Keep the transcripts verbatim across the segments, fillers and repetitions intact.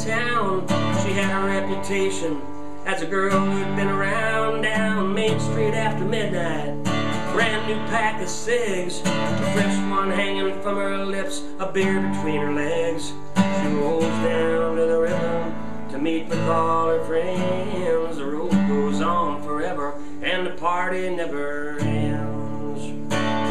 town. She had a reputation as a girl who'd been around down Main Street after midnight. Brand new pack of cigs, a fresh one hanging from her lips, a beer between her legs. She rolls down to the river to meet with all her friends. The road goes on forever and the party never ends.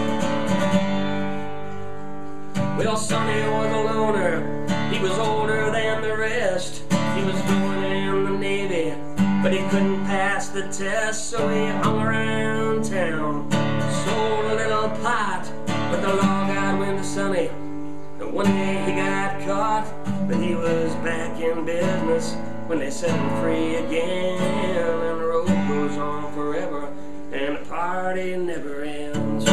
Well, Sonny was a loner, he was older than the rest. He was going in the Navy, but he couldn't pass the test, so he hung around town, sold a little pot, but the law got wind of Sonny, and one day he got caught. But he was back in business when they set him free again, and the road goes on forever and the party never ends.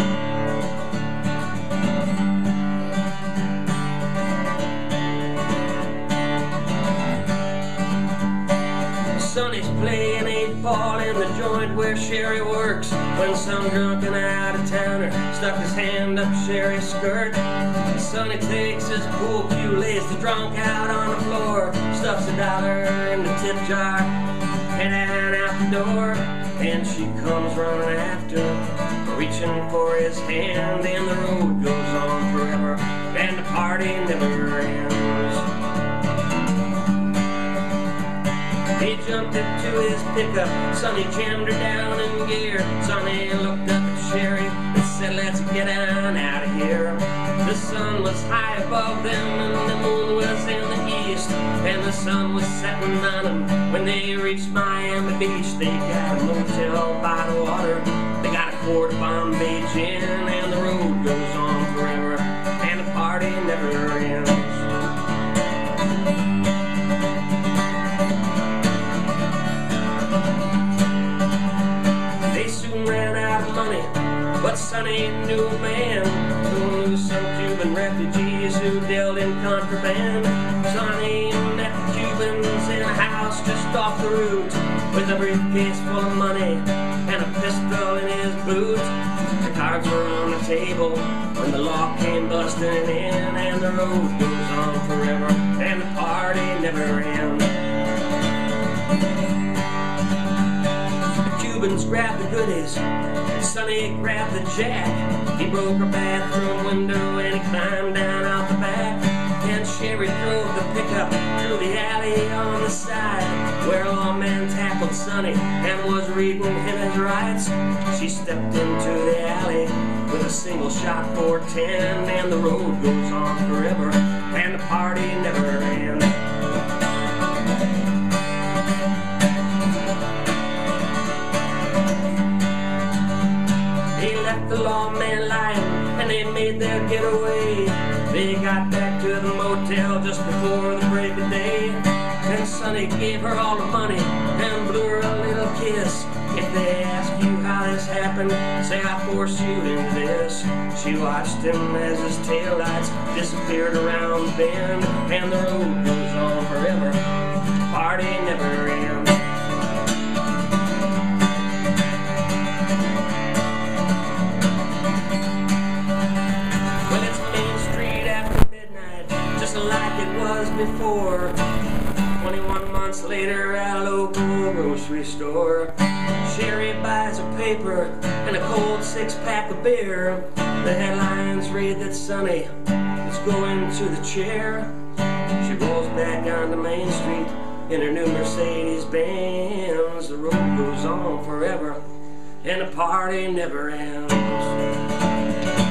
Sonny's playing eight ball in the joint where Sherry works, when some drunken out-of-towner stuck his hand up Sherry's skirt. Sonny takes his pool cue, lays the drunk out on the floor, stuffs a dollar in the tip jar, heading out the door. And she comes running after, reaching for his hand, and the road goes on forever and the party never ends. He jumped into his pickup, Sonny jammed her down in gear. Sonny looked up at Sherry and said, "Let's get on out of here." The sun was high above them and the moon was in the east, and the sun was setting on them when they reached Miami Beach. They got a motel by the water, they got a quart of Bombay gin, and the road goes on forever and the party never ends. But Sonny knew a man who knew some Cuban refugees who dealt in contraband. Sonny met the Cubans in a house just off the route, with a briefcase full of money and a pistol in his boot. The cards were on the table when the law came busting in, and the road goes on forever and the party never ends. The Cubans grabbed the goodies, Sonny grabbed the jack. He broke her bathroom window and he climbed down out the back. And Sherry drove the pickup through the alley on the side, where a lawman tackled Sonny and was reading him his rights. She stepped into the alley with a single shot four ten, and the road goes on forever and the party never ends. The lawman lying, and they made their getaway. They got back to the motel just before the break of day, and Sonny gave her all the money and blew her a little kiss. If they ask you how this happened, say I forced you into this. She watched him as his taillights disappeared around the bend, and the road goes on forever, the party never ends. Like it was before, twenty-one months later at a local grocery store. Sherry buys a paper and a cold six-pack of beer. The headlines read that Sonny is going to the chair. She rolls back onto Main Street in her new Mercedes Benz. The road goes on forever and the party never ends.